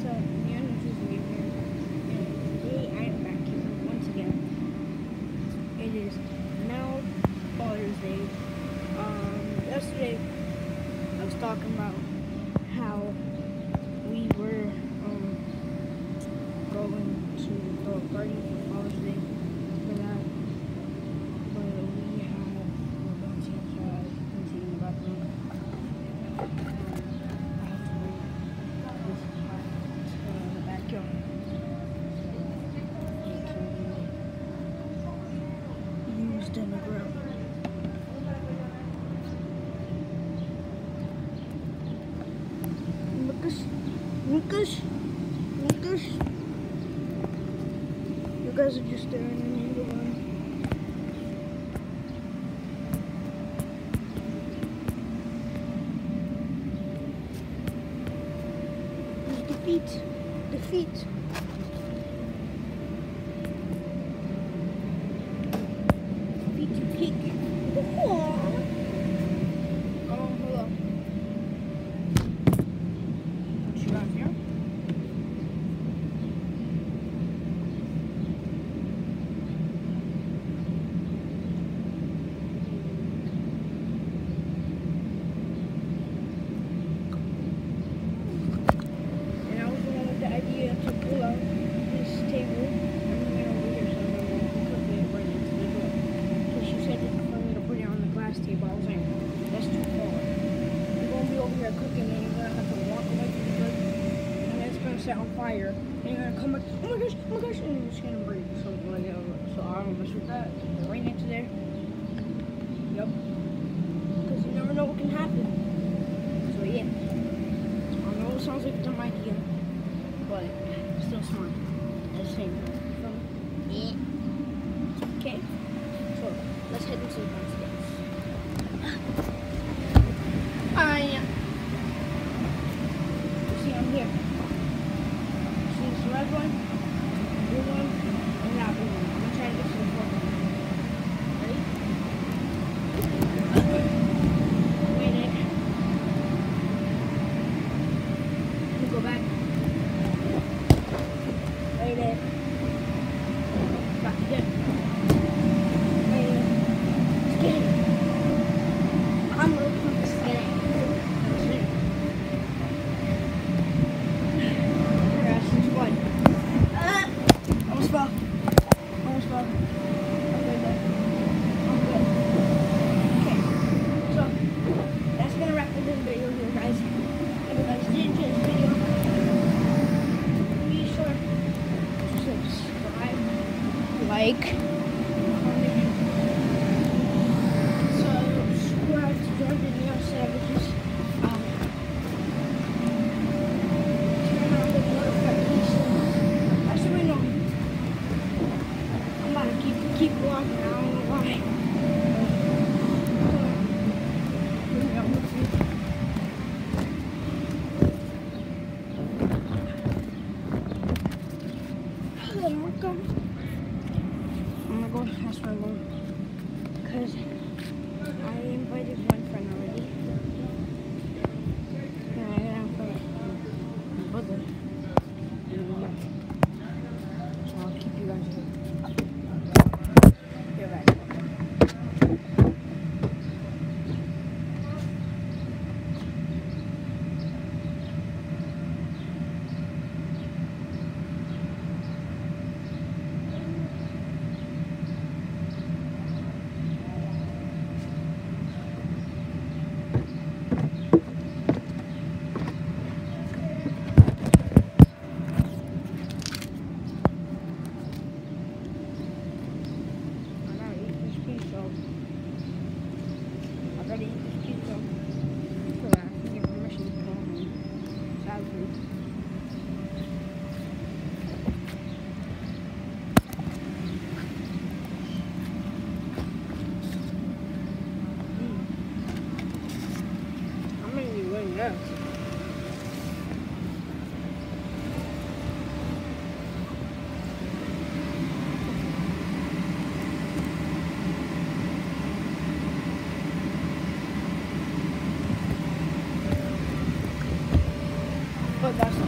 up? Neon Tuesday here, and today I am back here once again. It is now Father's Day. Yesterday I was talking about how we were going to throw a party for Father's Day for that, but we have we're going to outside and see in the background. Used in the grill. Lucas. You guys are just staring at me. Go on. Defeat. Peak. Oh, hello. What you got here? And I was the one with the idea to pull out this table and bring it over here so that we can cook it right into the door. Because she said that for me to put it on the glass table, I was like, that's too far. You're going to be over here cooking and you're going to have to walk away from the cook and then it's going to set on fire. And you're going to come back, oh my gosh, and you're just going to break. So, I don't mess with that. Right next to there. Yep. Because you never know what can happen. So, yeah. I know it sounds like a dumb idea, but still smart at the same time. Yeah. Okay. So, let's head into the downstairs. You see, I'm here. See this red one, blue one, and that blue one. I'm gonna try to get to the fourth one. Ready? Wait a minute. Let me go back. Wait a minute. Back again. Wait a minute. Let's get it. I'm really pumped to get it. Almost fell. I'm good though. I'm good. Okay. So, that's gonna wrap up this video here, guys. If you guys did enjoy this video, be sure to subscribe, like, comment, subscribe to Jordan Neon Savages. Turn on the notifications. Actually, no. I'm about to keep walking. I don't know why. I'm gonna go ask my mom because I invited one friend already. And I got my brother. So I'll keep you guys here. Be right back. Already eat this pizza. So that I can get permission to go home. Sadly. I'm gonna be winning this. But that's